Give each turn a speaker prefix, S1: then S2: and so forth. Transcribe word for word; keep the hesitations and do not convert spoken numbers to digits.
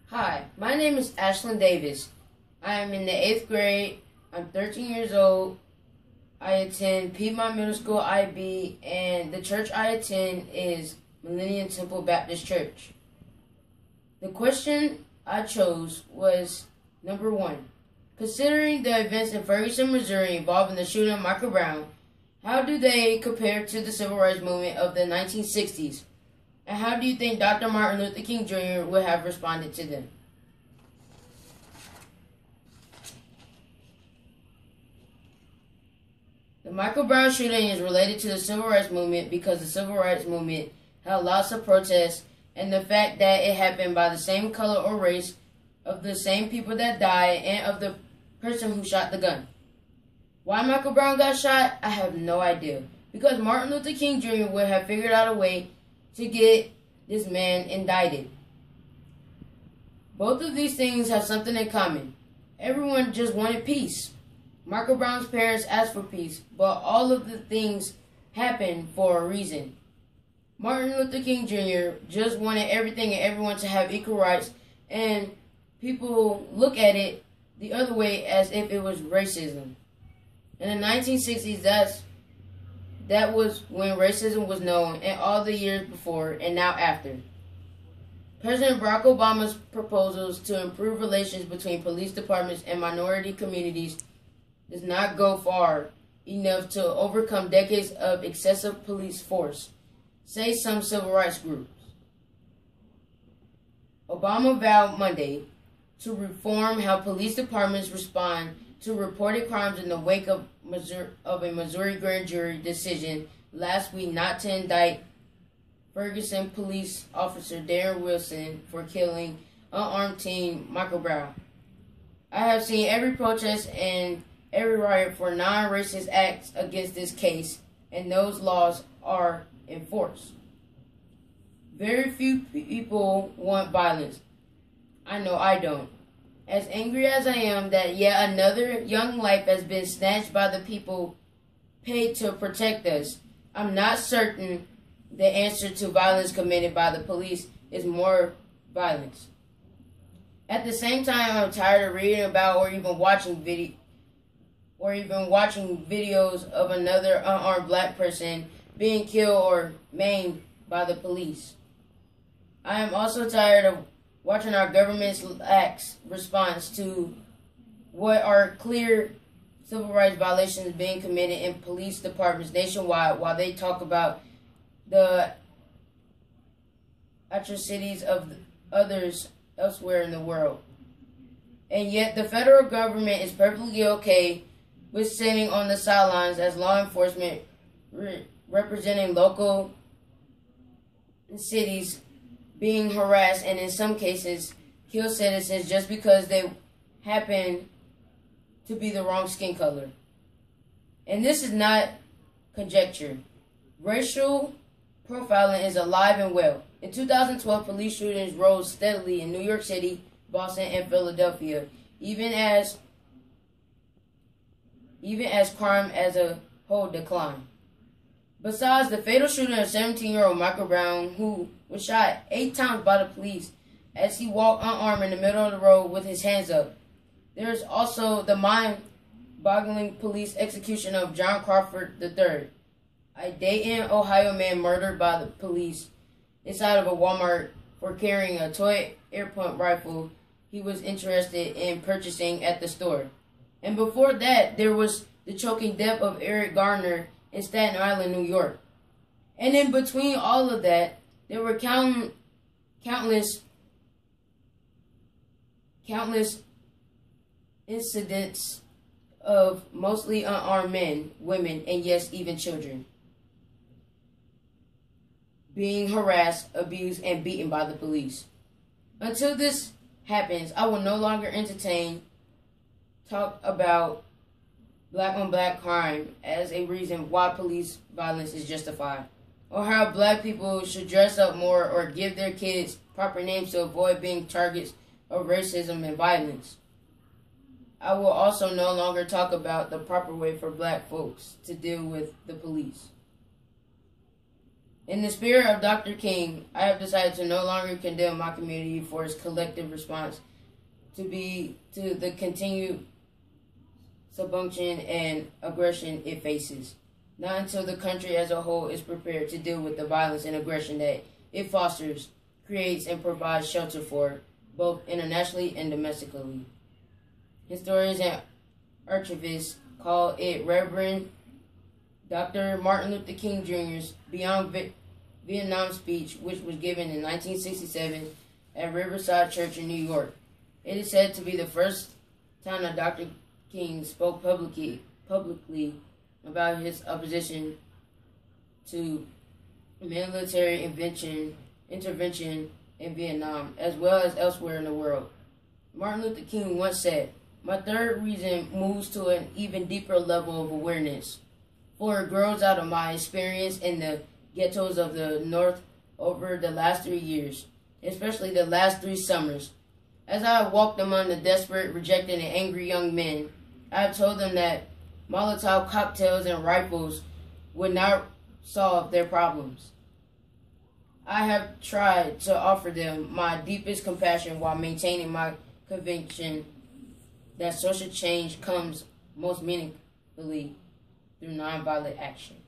S1: Hi, my name is Ashlyn Davis. I am in the eighth grade. I'm thirteen years old. I attend Piedmont Middle School I B, and the church I attend is Millennium Temple Baptist Church. The question I chose was number one. Considering the events in Ferguson, Missouri involving the shooting of Michael Brown, how do they compare to the civil rights movement of the nineteen sixties? And how do you think Doctor Martin Luther King Junior would have responded to them? The Michael Brown shooting is related to the civil rights movement because the civil rights movement had lots of protests, and the fact that it happened by the same color or race of the same people that died and of the person who shot the gun. Why Michael Brown got shot, I have no idea. Because Martin Luther King Junior would have figured out a way to get this man indicted. Both of these things have something in common. Everyone just wanted peace. Michael Brown's parents asked for peace, but all of the things happened for a reason. Martin Luther King Junior just wanted everything and everyone to have equal rights, and people look at it the other way as if it was racism. In the nineteen sixties, that's That was when racism was known, and all the years before and now after. President Barack Obama's proposals to improve relations between police departments and minority communities does not go far enough to overcome decades of excessive police force, say some civil rights groups. Obama vowed Monday to reform how police departments respond to reported crimes in the wake of, Missouri, of a Missouri grand jury decision last week not to indict Ferguson police officer Darren Wilson for killing unarmed teen Michael Brown. I have seen every protest and every riot for non-racist acts against this case, and those laws are enforced. Very few people want violence. I know I don't. As angry as I am that yet another young life has been snatched by the people paid to protect us, I'm not certain the answer to violence committed by the police is more violence. At the same time, I'm tired of reading about or even watching video or even watching videos of another unarmed black person being killed or maimed by the police. I am also tired of watching our government's lax response to what are clear civil rights violations being committed in police departments nationwide while they talk about the atrocities of others elsewhere in the world. And yet the federal government is perfectly okay with sitting on the sidelines as law enforcement re- representing local cities being harassed and in some cases kill citizens just because they happen to be the wrong skin color. And this is not conjecture. Racial profiling is alive and well. In two thousand twelve, police shootings rose steadily in New York City, Boston, and Philadelphia, even as even as crime as a whole declined. Besides the fatal shooting of seventeen-year-old Michael Brown, who was shot eight times by the police as he walked unarmed in the middle of the road with his hands up, there is also the mind-boggling police execution of John Crawford the third, a Dayton, Ohio man murdered by the police inside of a Walmart for carrying a toy air-pump rifle he was interested in purchasing at the store. And before that, there was the choking death of Eric Garner in Staten Island, New York. And in between all of that, there were count, countless, countless incidents of mostly unarmed men, women, and yes, even children being harassed, abused, and beaten by the police. Until this happens, I will no longer entertain talk about black on black crime as a reason why police violence is justified, or how black people should dress up more or give their kids proper names to avoid being targets of racism and violence. I will also no longer talk about the proper way for black folks to deal with the police. In the spirit of Doctor King, I have decided to no longer condemn my community for its collective response to be to the continued subjugation and aggression it faces. Not until the country as a whole is prepared to deal with the violence and aggression that it fosters, creates, and provides shelter for, both internationally and domestically. Historians and archivists call it Reverend Doctor Martin Luther King Junior's Beyond Vi- Vietnam speech, which was given in nineteen sixty-seven at Riverside Church in New York. It is said to be the first time that Doctor King spoke publicly, publicly about his opposition to military intervention, intervention in Vietnam, as well as elsewhere in the world. Martin Luther King once said, "My third reason moves to an even deeper level of awareness, for it grows out of my experience in the ghettos of the North over the last three years, especially the last three summers. As I have walked among the desperate, rejected, and angry young men, I have told them that Molotov cocktails and rifles would not solve their problems. I have tried to offer them my deepest compassion while maintaining my conviction that social change comes most meaningfully through nonviolent action."